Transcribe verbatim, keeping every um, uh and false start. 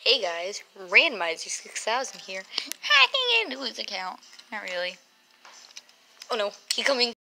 Hey guys, Randomizer six thousand here, hacking into his account. Not really. Oh no, he coming.